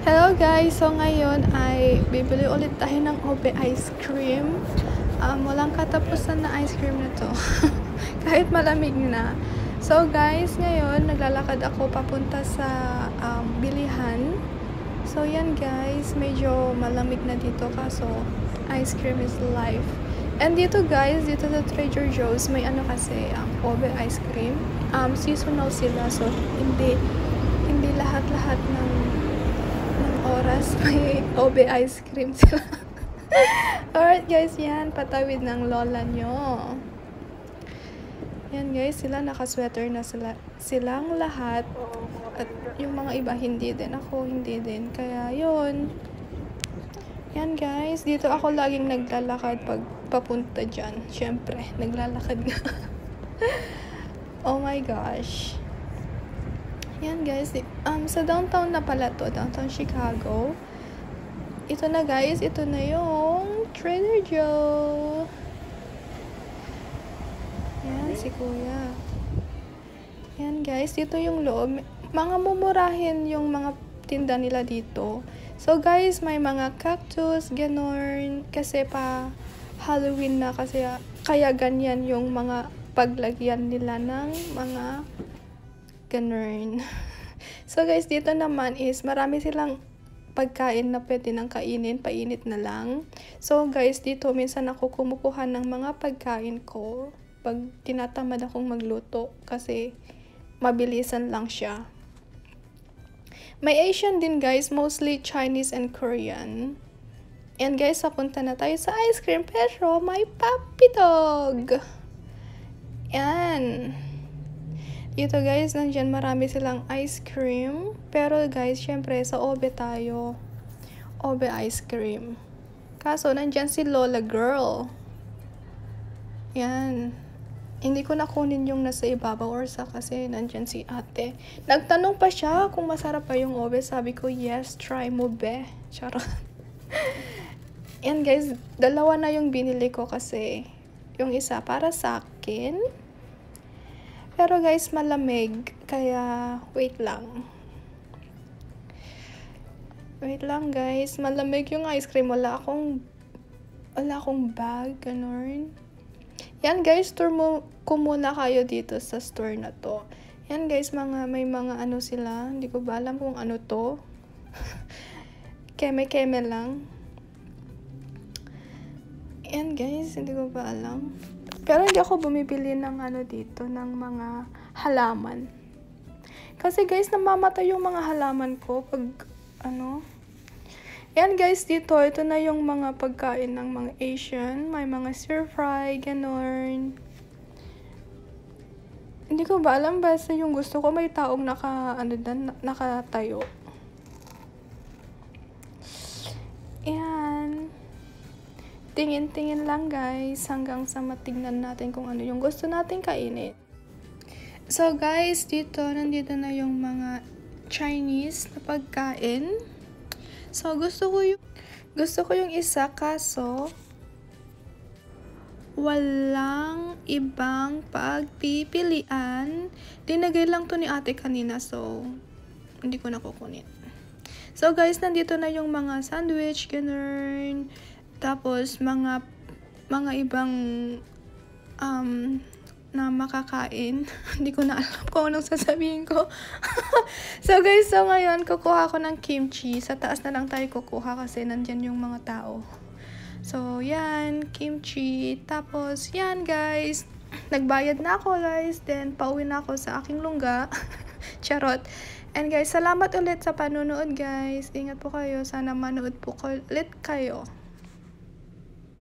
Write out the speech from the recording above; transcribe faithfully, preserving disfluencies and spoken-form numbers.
Hello guys! So ngayon ay bibili ulit tayo ng Obe ice cream. Um, walang katapusan na ice cream na to. Kahit malamig na. So guys, ngayon naglalakad ako papunta sa um, bilihan. So yan guys, medyo malamig na dito kaso ice cream is life. And dito guys, dito sa Trader Joe's may ano kasi um, Obe ice cream. Um, seasonal sila so hindi hindi lahat-lahat ng oras may Obe ice cream sila. Alright guys, yan patawid ng lola nyo. Yan guys, sila nakasweater na sila, silang lahat at yung mga iba hindi din, ako hindi din, kaya yun. Yan guys, dito ako laging naglalakad pag papunta dyan. Syempre, naglalakad nga. Oh my gosh. Yan guys, um, sa downtown na pala to, downtown Chicago. Ito na guys, ito na yung Trader Joe. Yan, si kuya. Yan guys, dito yung loob. Mga mumurahin yung mga tinda nila dito. So guys, may mga cactus, ganon. Kasi pa Halloween na kasi kaya ganyan yung mga paglagyan nila ng mga ganun. So guys, dito naman is marami silang pagkain na pwede nang kainin, painit na lang. So guys, dito minsan ako kumukuha ng mga pagkain ko pag tinatamad akong magluto kasi mabilisan lang siya. May Asian din guys, mostly Chinese and Korean. And guys, papunta na tayo sa ice cream pero may puppy dog. Yan. Dito guys, nandyan marami silang ice cream. Pero guys, syempre sa Obe tayo. Obe ice cream. Kaso, nandyan si Lola Girl. Yan. Hindi ko nakunin yung nasa ibabaw or sa kasi nandyan si ate. Nagtanong pa siya kung masarap pa yung Obe. Sabi ko, yes, try mo be. Charot. Yan guys, dalawa na yung binili ko kasi yung isa para sa akin. Pero guys, malamig. Kaya, wait lang. Wait lang guys. Malamig yung ice cream. Wala akong, wala akong bag. Ganun. Yan guys, tour mo ko muna kayo dito sa store na to. Yan guys, mga, may mga ano sila. Hindi ko ba alam kung ano to. Keme-keme lang. Yan guys, hindi ko ba alam. Pero hindi ako bumibili ng ano dito, ng mga halaman. Kasi guys, namamatay yung mga halaman ko pag ano. Yan guys, dito, ito na yung mga pagkain ng mga Asian. May mga stir fry, ganon. Hindi ko ba alam, basta yung gusto ko may taong naka, ano dan, nakatayo. Yan. Tingin-tingin lang guys hanggang sa matignan natin kung ano yung gusto natin kainin. So guys, dito nandito na yung mga Chinese na pagkain. So gusto ko yung gusto ko yung isa kaso walang ibang pagpipilian. Dinagay lang to ni ate kanina so hindi ko na kukunin. So guys, nandito na yung mga sandwich, ganun. Tapos, mga mga ibang um, na makakain. Hindi ko na alam kung anong sasabihin ko. So, guys, so ngayon, kukuha ko ng kimchi. Sa taas na lang tayo kukuha kasi nandyan yung mga tao. So, yan, kimchi. Tapos, yan, guys. Nagbayad na ako, guys. Then, pauwi na ako sa aking lungga. Charot. And, guys, salamat ulit sa panunood, guys. Ingat po kayo. Sana manood po ulit kayo.